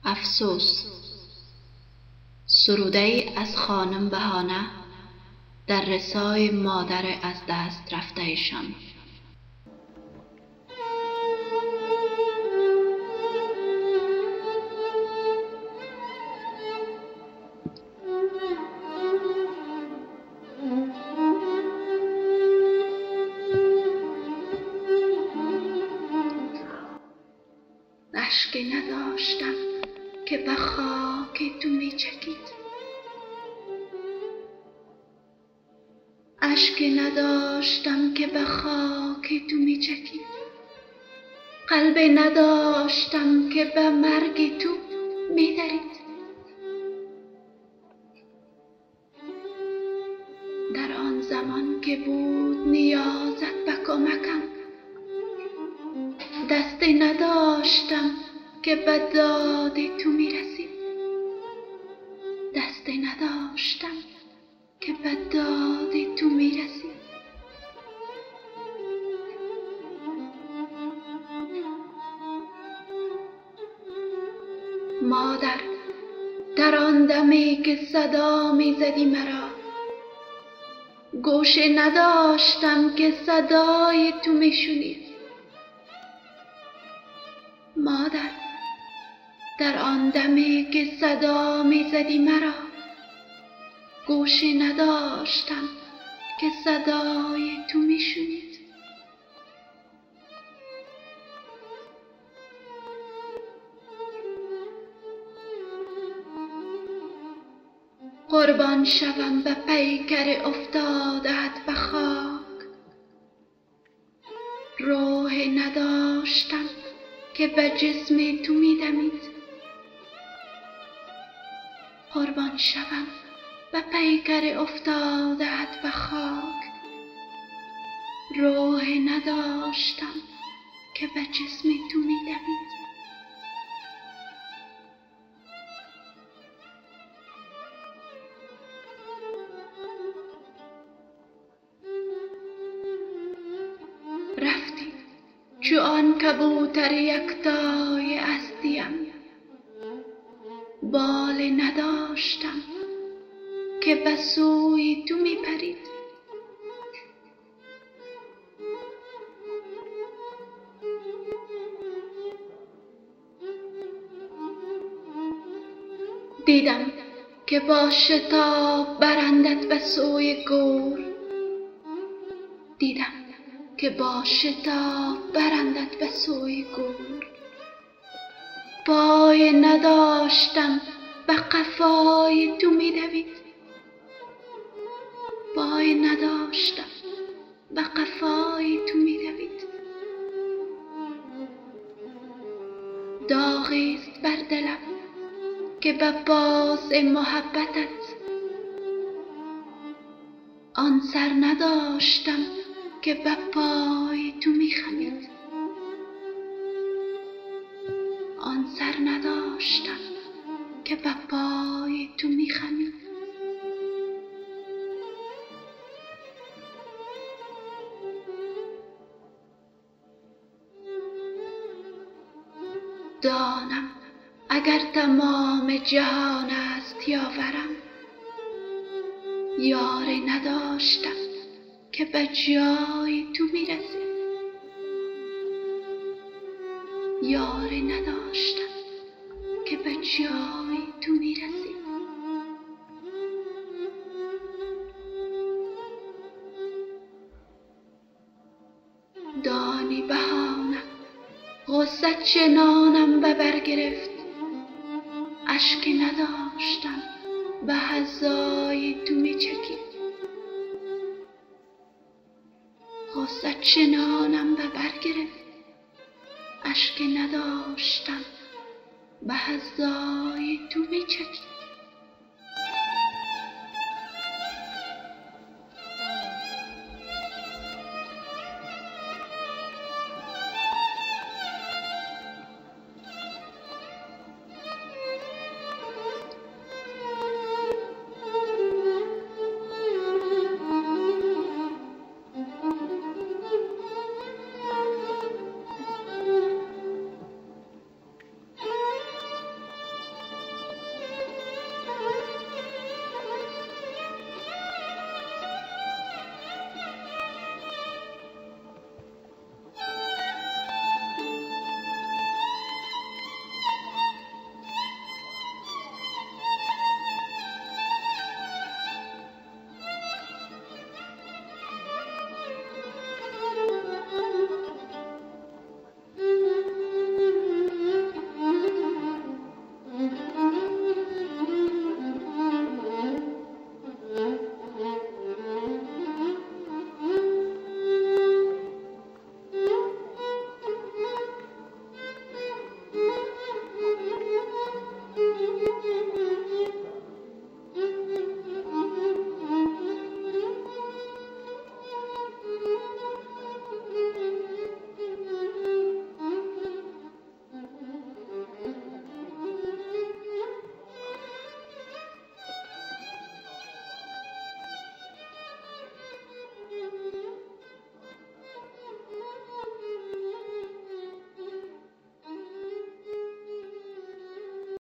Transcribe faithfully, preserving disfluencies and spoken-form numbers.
افسوس، سروده‌ای از خانم بهانه در رسای مادر از دست رفته‌شان. اشکی نداشتم که به خاک تو می چکید، اشکی نداشتم که به خاک تو می چکید، قلبی نداشتم که به مرگ تو می درید. در آن زمان که بود نیازت به کمکم، دستی نداشتم که به داد تو می رسید، دستی نداشتم که به داد تو می رسید. مادر، در آن دمی که صدا می زدی مرا، گوشی نداشتم که صدای تو می شنید. مادر، در آن دمی که صدا می زدی مرا، گوشی نداشتم که صدای تو می شنید. قربان شوم به پیکر افتاده‌ات به خاک، روح نداشتم که به جسم تو می دمید. قربان شوم به پیکر افتاده‌ات به خاک، روح نداشتم که به جسم تو می دمید. رفتی چو آن کبوتر یکتای هستیم، بال نداشتم که به سوی تو می پرید. دیدم که با شتاب برندت به سوی گور، دیدم که با شتاب برندت به سوی گور. پای نداشتم به قفای تو می دوید، پای نداشتم به قفای تو می دوید. داغیست بر دلم که به باز محبتت، آن سر نداشتم که به پای تو می خمید، آن سر نداشتم که به پای تو می خمید. دانم اگر تمام جهان است یاورم، یاری نداشتم که به جای تو می رسید، یاری نداشتم که به جای تو می رسید. دانی بهانه غصه چنانم به بر گرفت، اشکی نداشتم به هزای تو می چکید، غصه چنانم به بر گرفت، اشکی نداشتم به هزای تو می چکید.